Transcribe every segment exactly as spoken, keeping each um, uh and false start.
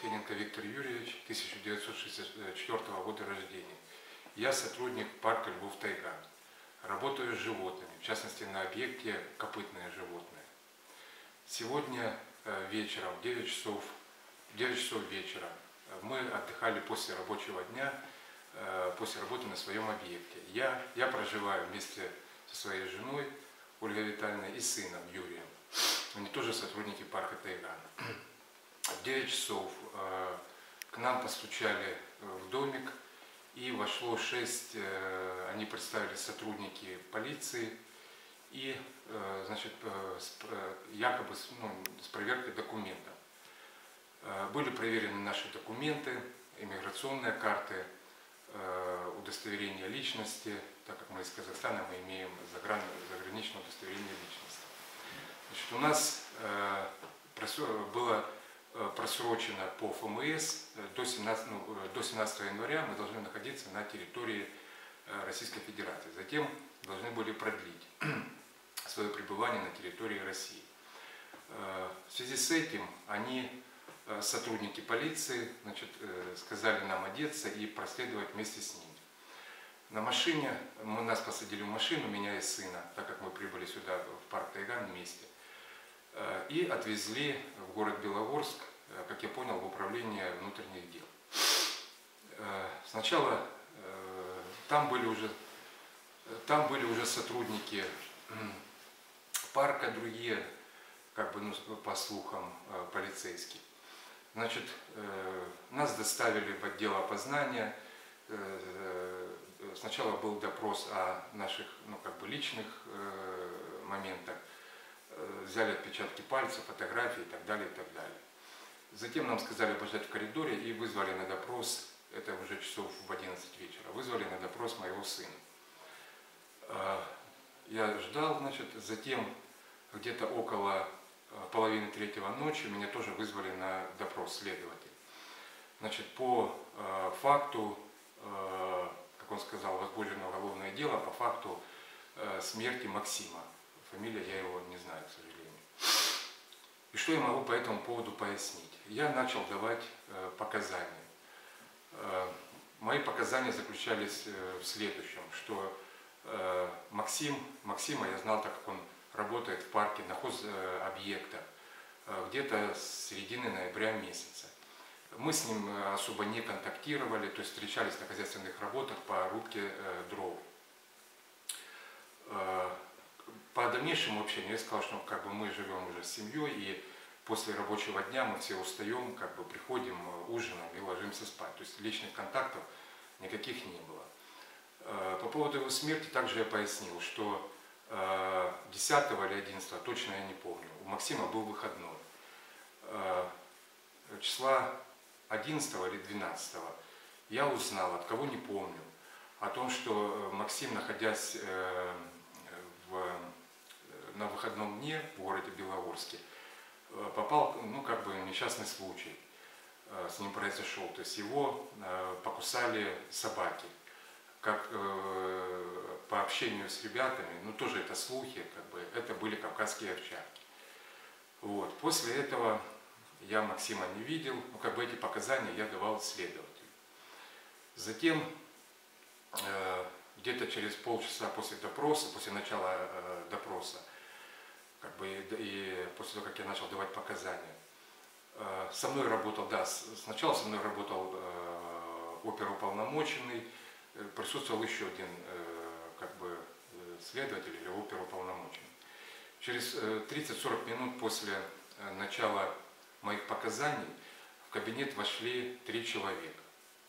Феденко Виктор Юрьевич, тысяча девятьсот шестьдесят четвёртого года рождения. Я сотрудник парка Львов-Тайган. Работаю с животными, в частности на объекте копытные животные. Сегодня вечером, в девять часов, девять часов вечера, мы отдыхали после рабочего дня, после работы на своем объекте. Я, я проживаю вместе со своей женой Ольгой Витальевной и сыном Юрием. Они тоже сотрудники парка Тайган. В девять часов э, к нам постучали в домик, и вошло шесть, э, они представили сотрудники полиции, и э, значит, э, с, э, якобы с, ну, с проверкой документов. Э, были проверены наши документы, иммиграционные карты, э, удостоверение личности, так как мы из Казахстана, мы имеем загран, заграничное удостоверение личности. Значит, у нас э, было просрочено по эф эм эс до семнадцатого января мы должны находиться на территории Российской Федерации. Затем должны были продлить свое пребывание на территории России. В связи с этим они, сотрудники полиции, значит, сказали нам одеться и проследовать вместе с ними. На машине, мы, нас посадили в машину, меня и сына, так как мы прибыли сюда в парк Тайган вместе. И отвезли в город Белогорск, как я понял, в управление внутренних дел. Сначала там были уже, там были уже сотрудники парка, другие, как бы, ну, по слухам, полицейские. Значит, нас доставили в отдел опознания. Сначала был допрос о наших, ну, как бы, личных моментах. Взяли отпечатки пальцев, фотографии и так далее, и так далее. Затем нам сказали подождать в коридоре и вызвали на допрос, это уже часов в одиннадцать вечера, вызвали на допрос моего сына. Я ждал, значит, затем где-то около половины третьего ночи меня тоже вызвали на допрос следователь. Значит, по факту, как он сказал, возбуждено уголовное дело по факту смерти Максима. Фамилия, я его не знаю, к сожалению. И что я могу по этому поводу пояснить? Я начал давать э, показания. Э, мои показания заключались э, в следующем, что э, Максим, Максима я знал, так как он работает в парке на хозобъектах, э, где-то с середины ноября месяца. Мы с ним особо не контактировали, то есть встречались на хозяйственных работах по рубке э, дров. Э, По дальнейшему общению я сказал, что, как бы, мы живем уже с семьей, и после рабочего дня мы все устаем, как бы, приходим, ужинаем и ложимся спать. То есть личных контактов никаких не было. По поводу его смерти также я пояснил, что десятого или одиннадцатого, точно я не помню, у Максима был выходной. Числа одиннадцатого или двенадцатого я узнал, от кого не помню, о том, что Максим, находясь в на выходном дне в городе Белогорске, попал, ну, как бы, несчастный случай с ним произошел. То есть его покусали собаки. Как по общению с ребятами, ну, тоже это слухи, как бы, это были кавказские овчарки. Вот. После этого я Максима не видел, ну, как бы, эти показания я давал следователю. Затем где-то через полчаса после допроса, после начала допроса, как бы, и после того, как я начал давать показания, со мной работал, да, сначала со мной работал оперуполномоченный, присутствовал еще один, как бы, следователь или оперуполномоченный. Через тридцать-сорок минут после начала моих показаний в кабинет вошли три человека.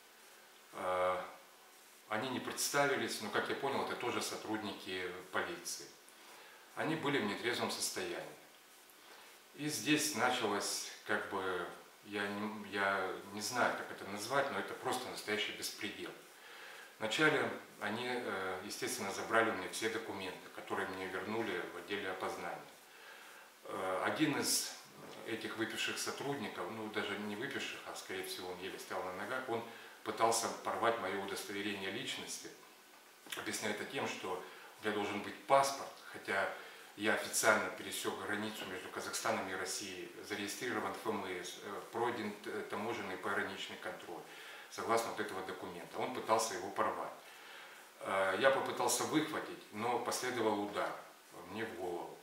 Они не представились, но, как я понял, это тоже сотрудники полиции. Они были в нетрезвом состоянии. И здесь началось, как бы, я не, я не знаю, как это назвать, но это просто настоящий беспредел. Вначале они, естественно, забрали у меня все документы, которые мне вернули в отделе опознания. Один из этих выпивших сотрудников, ну, даже не выпивших, а, скорее всего, он еле стоял на ногах, он пытался порвать мое удостоверение личности, объясняя это тем, что у меня должен быть паспорт, хотя Я официально пересек границу между Казахстаном и Россией, зарегистрирован ФМС, пройден таможенный пограничный контроль, согласно вот этого документа. Он пытался его порвать. Я попытался выхватить, но последовал удар мне в голову.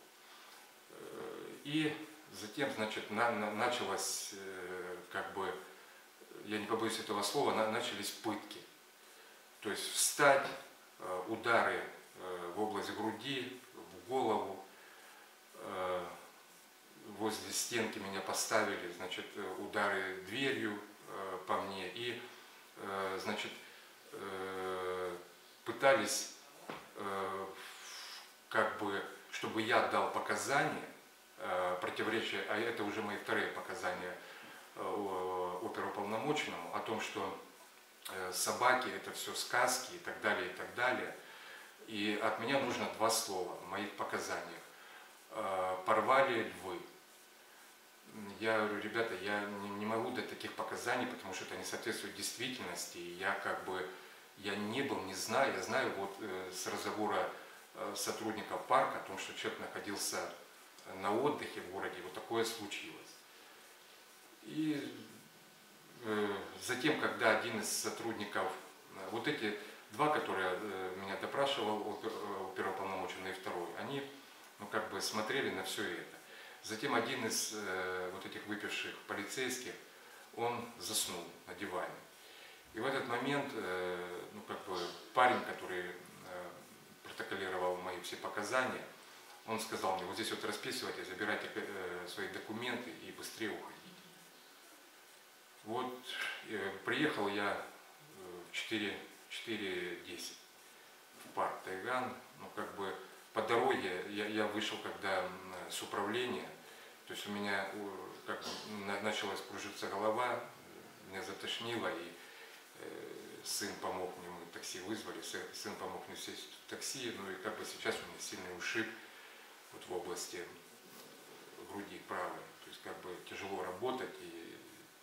И затем, значит, на, на, началось, как бы, я не побоюсь этого слова, на, начались пытки. То есть встать, удары в область груди, в голову, возле стенки меня поставили, значит, удары дверью по мне и, значит, пытались, как бы, чтобы я дал показания, противоречия, а это уже мои вторые показания оперуполномоченному, о том, что собаки это все сказки и так далее, и так далее. И от меня нужно два слова в моих показаниях. Порвали львы. Я говорю, ребята, я не могу дать таких показаний, потому что это не соответствует действительности. Я как бы, я не был, не знаю, я знаю вот с разговора сотрудников парка о том, что человек находился на отдыхе в городе, вот такое случилось. И затем, когда один из сотрудников, вот эти два, которые меня допрашивал, оперуполномоченный и второй, они, ну, как бы смотрели на все это. Затем один из вот этих выпивших полицейских, он заснул на диване. И в этот момент, ну, как бы парень, который протоколировал мои все показания, он сказал мне, вот здесь вот расписывайте, забирайте свои документы и быстрее уходите. Вот, приехал я в четыре десять в парк Тайган, ну, как бы по дороге я, я вышел, когда с управления, то есть у меня как бы началась кружиться голова, меня затошнило, и сын помог мне, мы такси вызвали, сын помог мне сесть в такси, ну и как бы сейчас у меня сильный ушиб вот в области груди правой, то есть как бы тяжело работать. И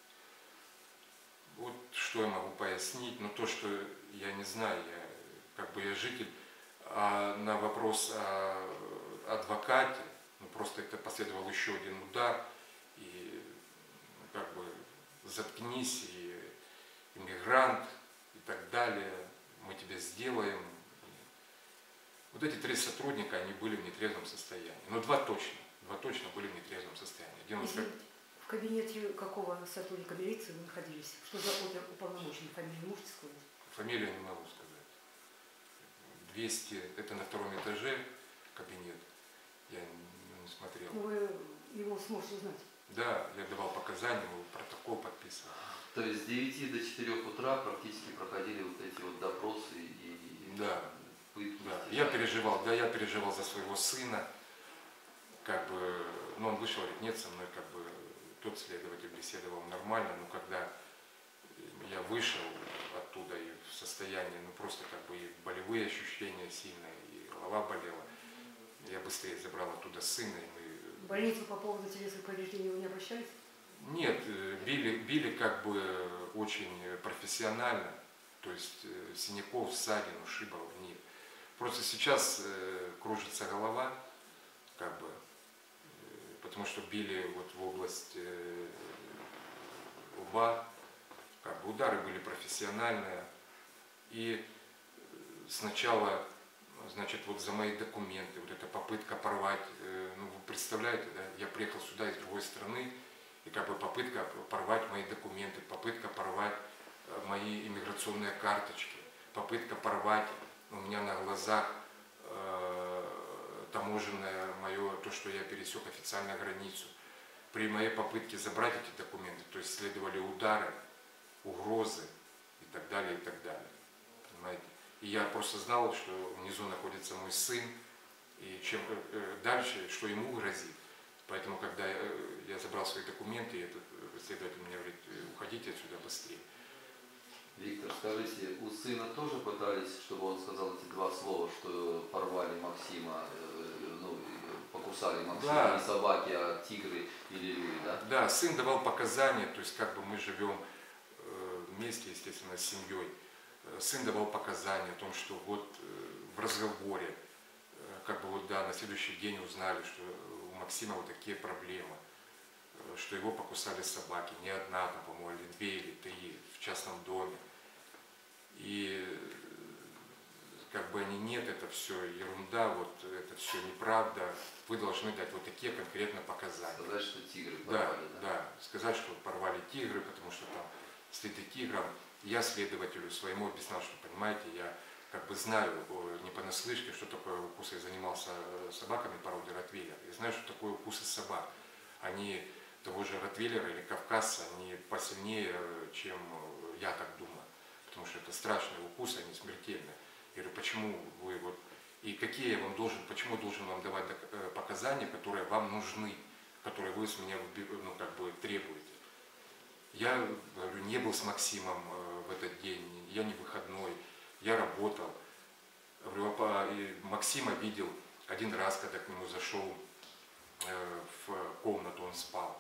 вот что я могу пояснить, но то, что я не знаю, я как бы я житель, а на вопрос о адвокате, ну просто это последовал еще один удар, и ну, как бы заткнись, и иммигрант, и так далее, мы тебя сделаем. Вот эти три сотрудника, они были в нетрезвом состоянии. Но два точно, два точно были в нетрезвом состоянии. Один из... В кабинете какого сотрудника милиции вы находились? Что за оперуполномоченный? Фамилию можете сказать? Фамилию не могу сказать. двести, это на втором этаже кабинет. Я не смотрел. Ну, вы его сможете узнать? Да, я давал показания, протокол подписывал. То есть с девяти до четырёх утра практически проходили вот эти вот допросы и да. пытки? Да. Я переживал, да, я переживал за своего сына. Как бы, ну он вышел, говорит, нет, со мной как бы тот следователь беседовал нормально, но когда я вышел оттуда и в состоянии, ну просто как бы и болевые ощущения сильные, и голова болела, я быстрее забрал оттуда сына. И мы... В больницу по поводу телесных повреждений вы не обращались? Нет, били, били как бы очень профессионально, то есть синяков, ссадин, ушибов нет. Просто сейчас кружится голова, как бы, потому что били вот в область лба, как бы удары были профессиональные. И сначала, значит, вот за мои документы, вот эта попытка порвать, ну вы представляете, да, я приехал сюда из другой страны, и как бы попытка порвать мои документы, попытка порвать мои иммиграционные карточки, попытка порвать у меня на глазах э, таможенное мое, то, что я пересек официально границу. При моей попытке забрать эти документы, то есть следовали удары, угрозы и так далее, и так далее. Понимаете? И я просто знал, что внизу находится мой сын, и чем э, дальше, что ему грозит. Поэтому, когда я, я забрал свои документы, этот следователь мне говорит, уходите отсюда быстрее. Виктор, скажите, у сына тоже пытались, чтобы он сказал эти два слова, что порвали Максима, ну, покусали Максима, да. Не собаки, а тигры или люди, да? Да, сын давал показания, то есть как бы мы живем вместе, естественно, с семьей. Сын давал показания о том, что вот в разговоре, как бы вот, да, на следующий день узнали, что у Максима вот такие проблемы, что его покусали собаки, не одна, там, по-моему, или две, или три, в частном доме. И как бы они, нет, это все ерунда, вот это все неправда, вы должны дать вот такие конкретно показания. Сказать, что тигры Да, порвали, да? да, сказать, что порвали тигры, потому что там следы тиграм. Я следователю своему объяснял, что, понимаете, я как бы знаю не понаслышке, что такое укусы. Я занимался собаками породы ротвейлер. И знаю, что такое укусы собак. Они того же ротвейлера или кавказца, они посильнее, чем я так думаю. Потому что это страшные укусы, они смертельные. Я говорю, почему вы вот... И какие я вам должен, почему должен вам давать показания, которые вам нужны, которые вы с меня, ну, как бы требуете. Я, говорю, не был с Максимом в этот день, я не выходной, я работал. Говорю, и Максима видел один раз, когда к нему зашел в комнату, он спал.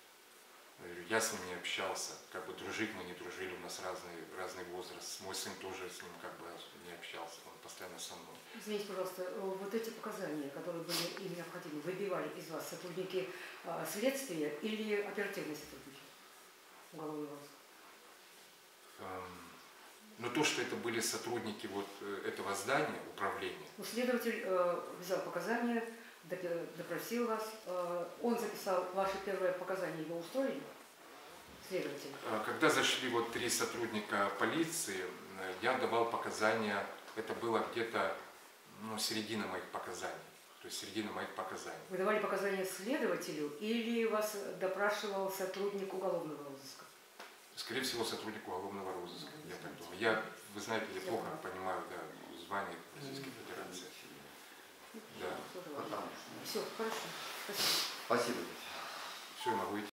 Я с ним не общался, как бы дружить мы не дружили, у нас разный, разный возраст. Мой сын тоже с ним как бы не общался, он постоянно со мной. Извините, пожалуйста, вот эти показания, которые были им необходимы, выбивали из вас сотрудники а, следствия или оперативные сотрудники уголовного розыска? Эм, но то, что это были сотрудники вот этого здания, управления. Ну, следователь э, взял показания, допросил вас, э, он записал ваши первые показания, его устроили? Следователь. Когда зашли вот три сотрудника полиции, я давал показания, это было где-то, ну, середина моих показаний. То есть середина моих показаний. Вы давали показания следователю или вас допрашивал сотрудник уголовного розыска? Скорее всего, сотрудник уголовного розыска, ну, я так думаю. Я, вы знаете, я плохо понимаю, да, звание Российской Федерации. Да. Потому что... Все, хорошо. Спасибо. Спасибо. Все, могу идти.